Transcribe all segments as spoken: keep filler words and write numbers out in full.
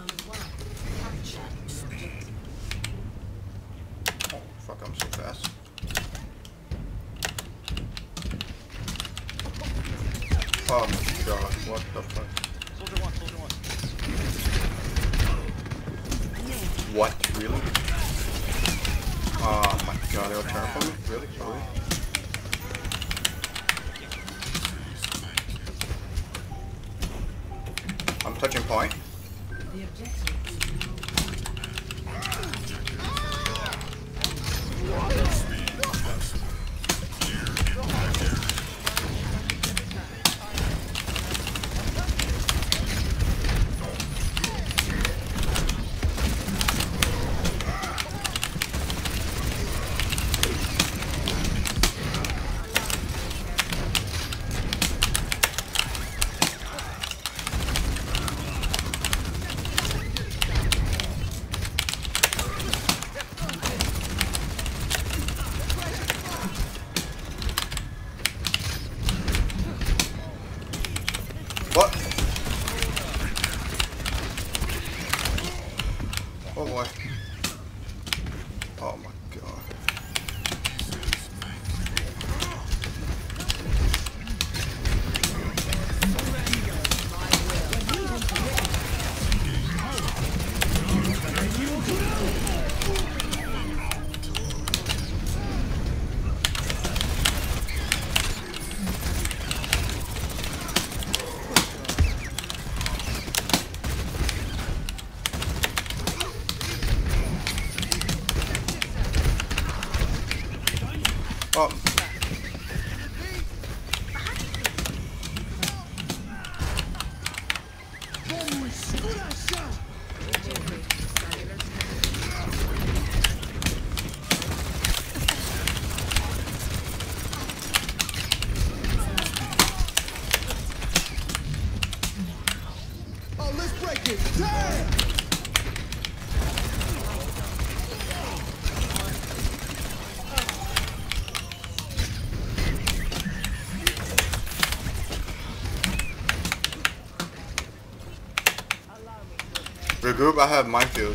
Oh, fuck, I'm so fast. Oh my god, what the fuck? Soldier one, soldier one. What? Really? Oh my god, they'll turn for me? Really? Really? I'm touching point. The objective. What? Oh boy. Oh my god. Oh. Oh, let's break it. Damn! Regroup, I have minefield.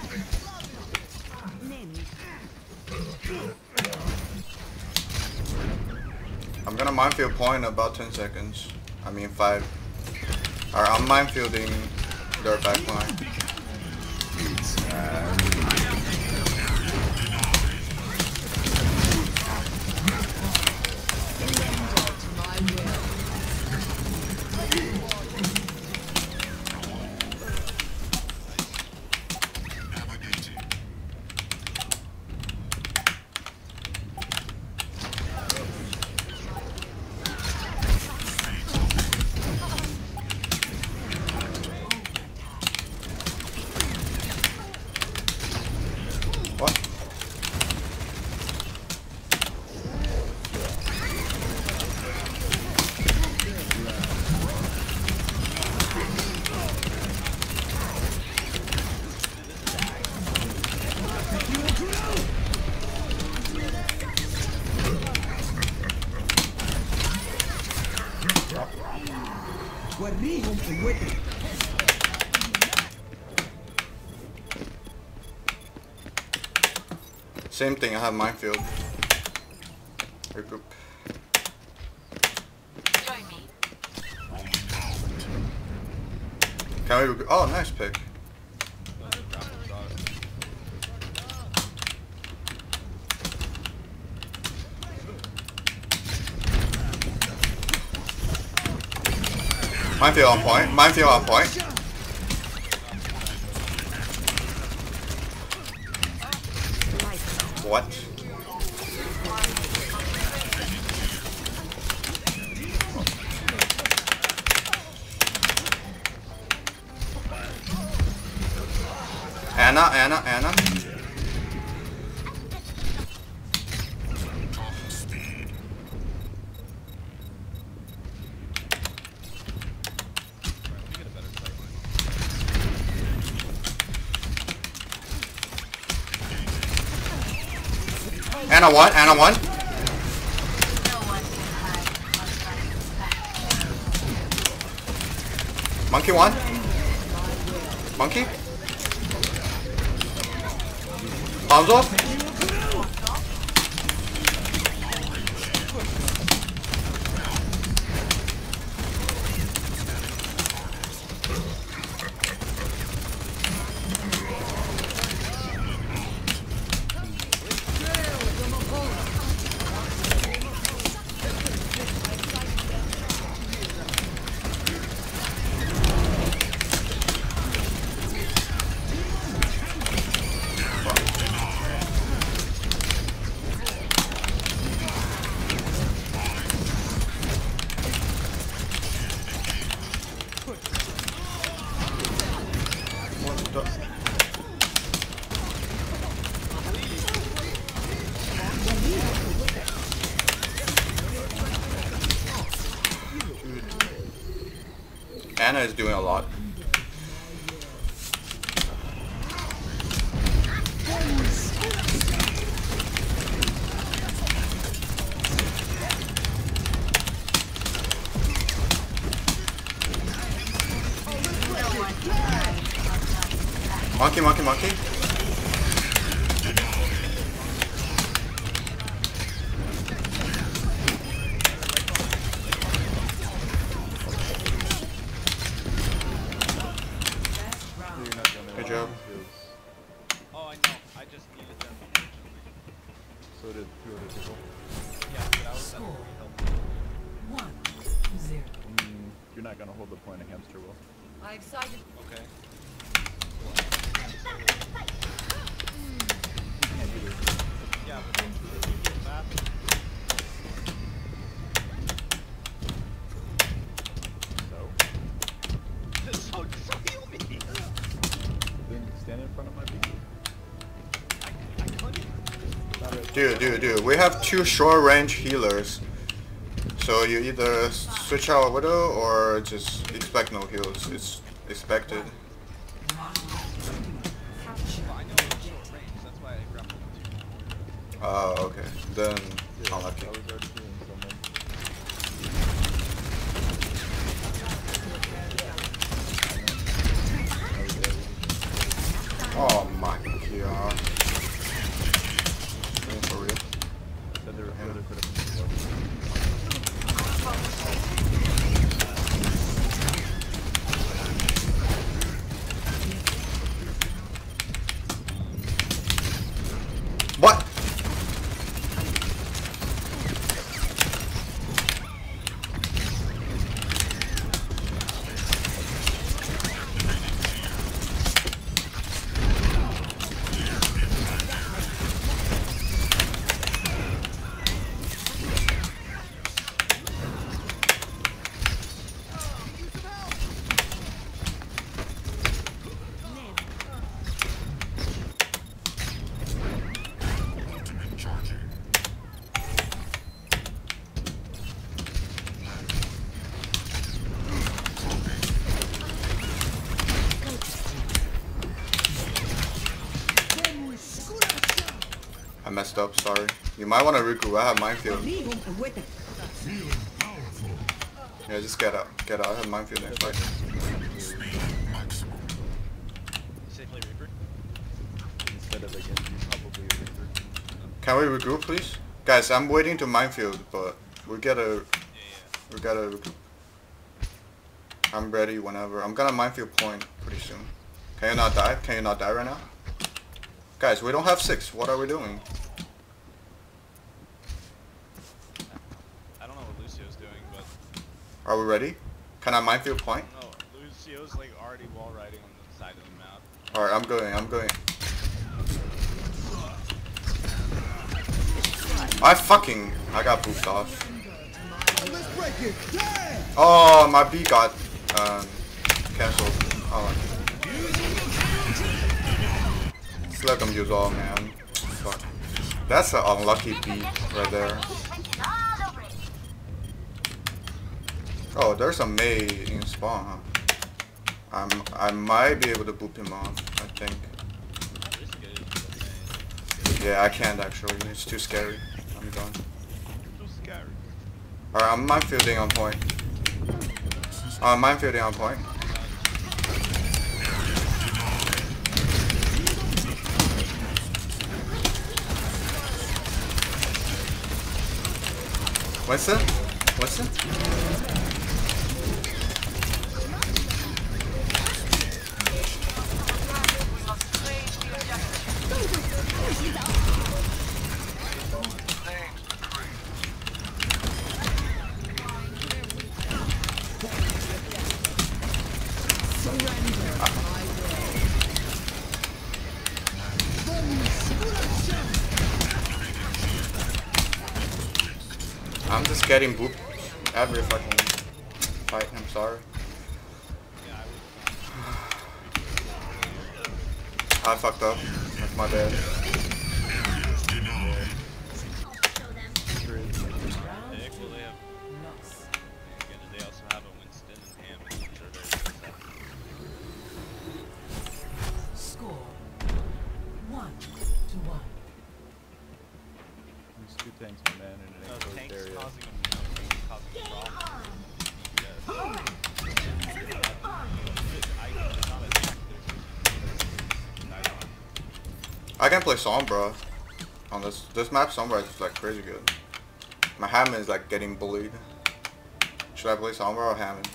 I'm gonna minefield point in about ten seconds. I mean five. Alright, I'm minefielding their back line. What? وريهم قوتي. Same thing, I have minefield. Regroup. Join me. Can we regroup? Oh, nice pick. Minefield on point. Minefield on point. What? Anna, Anna, Anna. Anna one, Anna one. Monkey one. Monkey. Hanzo? Ana is doing a lot. Monkey, monkey, monkey. Good job. Oh, I know. I just needed them. So did two other people. Yeah, but I was at Score. help. One, zero. Mm, you're not gonna hold the point, a hamster will. I've sighted. Okay. Yeah, but then back. So, So, so heal me. then stand in front of my people. I, I couldn't. Not a- Dude, dude, dude. We have two short range healers. So you either switch out Widow or just expect no heals. It's expected. Well, I know it's short range. That's why I grappled with you. Oh, okay. Then Yeah, unlucky. I was already doing someone. Oh my god. For real. Said there were Yeah. other critical. What? I messed up, sorry. You might want to regroup. I have minefield. Yeah, just get out. Get out. I have minefield next fight. Safely Reaper. Instead of against you, probably a reaper. Can we regroup, please? Guys, I'm waiting to minefield, but we gotta, Yeah, yeah. we gotta regroup. I'm ready whenever. I'm gonna minefield point pretty soon. Can you not die? Can you not die right now? Guys, we don't have six. What are we doing? I don't know what Lucio's doing, but Are we ready? Can I minefield point? no, Lucio's like already wall riding on the side of the map. Alright, I'm going. I'm going. I fucking... I got booped off. Let's break it. Damn! Oh, my B got um, cancelled. Oh. Just let them use all, man. Fuck. That's an unlucky B right there. Oh, there's a Mei in spawn, huh? I'm, I might be able to boop him off, I think. Risk it. Yeah, I can't actually. It's too scary. I'm done. So scary. Alright, I'm minefielding on point. Uh, minefielding on point. Winston? Winston? I'm just getting booped every fucking fight. I'm sorry. I fucked up. That's my bad. They also have a Winston and Hammond, which are very Score one to one. There's two tanks, my man, in an No, enclosed tanks area. causing them, you know, causing a problem. Yes. I, it's not attack, there's just I can play Sombra on this this map. Sombra is like crazy good. My Hammond is like getting bullied. Should I play Sombra or Hammond?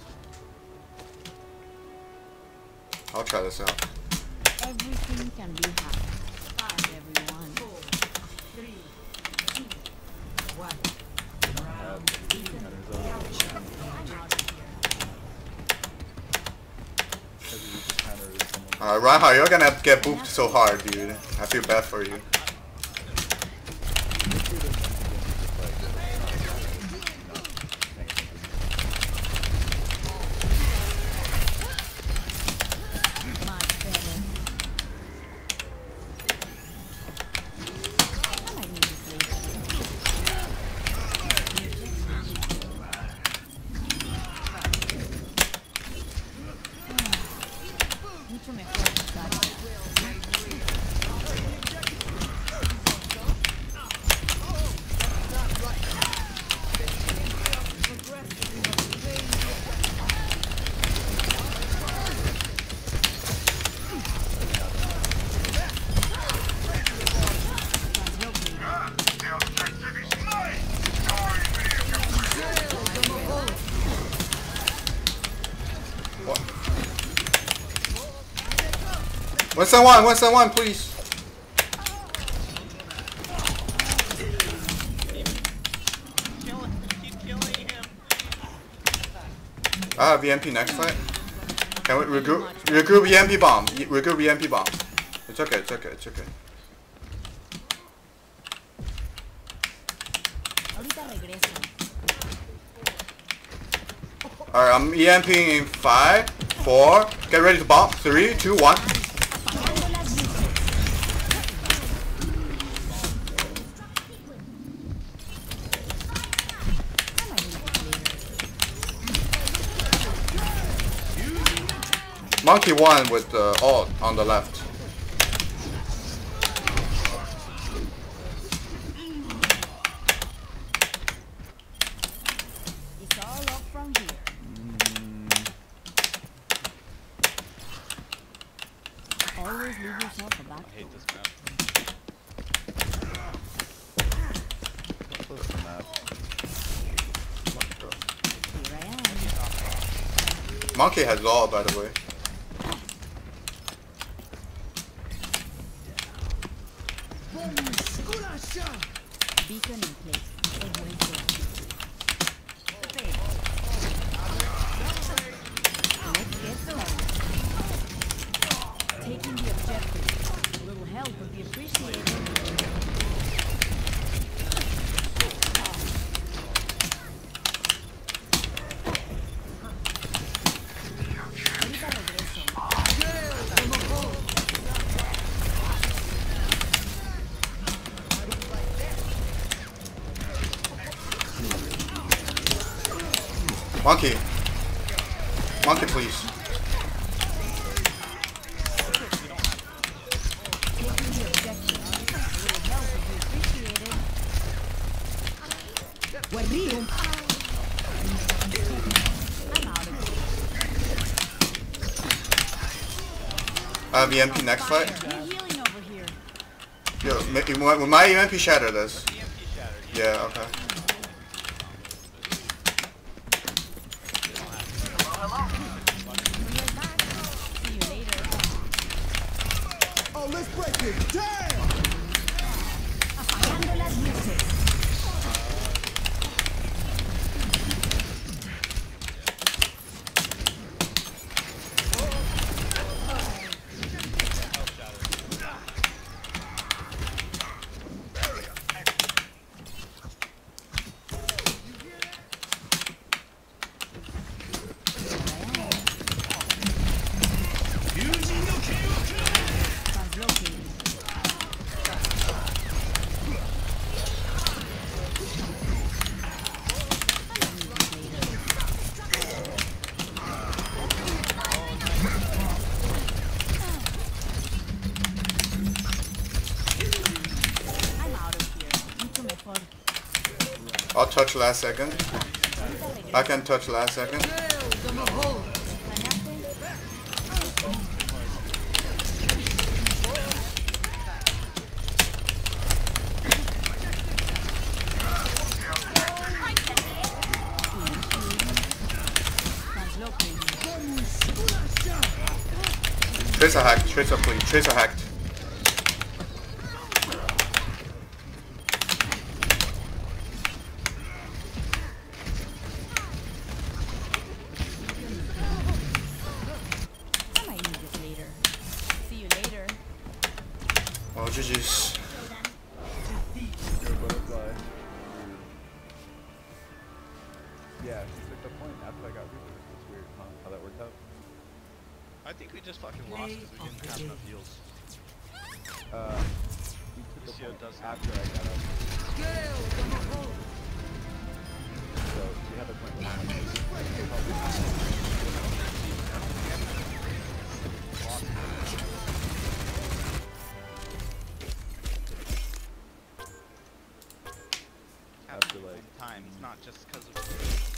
I'll try this out. Everything can be hacked. Fine, everyone. Four, three, two, one. Uh, Hunter's over. Heavy Reaper counter is someone. Alright, Reinhardt, you're gonna get booped so hard, dude. I feel bad for you. Much better. I might need this later. Mucho mejor buscar. What? Winston one, Winston one, please. killing, keep killing him. I have E M P next fight. Can we regroup? Regroup E M P bomb. Y- Regroup E M P bomb. It's okay, it's okay, it's okay. Ahorita regreso. Alright, I'm EMPing in five, four. Get ready to bomb. Three, two, one. Apagando las luces. I might need this later. Monkey one with the ult on the left. It's all up from here. Always leave yourself a back I hate door. this map. Close to map. Here I am. Monkey has ult, by the way. Beacon in place. A buen juego. Let's get started. Taking the objective. A little help would be appreciated. Ahorita regreso. Monkey. Monkey, please. Taking the objective. A little help would be appreciated. Guardian. I'm out of here. I have E M P next fight. You're healing over here. Yo, ma- you want- will my E M P shatter this? E M P shattered. Yeah, okay. break it down! Apagando las luces. I'll touch last second. I can touch last second. Tracer hacked. Tracer please. Tracer hacked. I might need this later. See you later. Oh, G G's. Go butterfly. Yeah, she took the point after I got Reaper. It's weird, huh? How that worked out. I think we just fucking lost because we didn't have enough heals. Uh, he took the Lucio point does after I got up. So, we have a point After like time. It's not just because of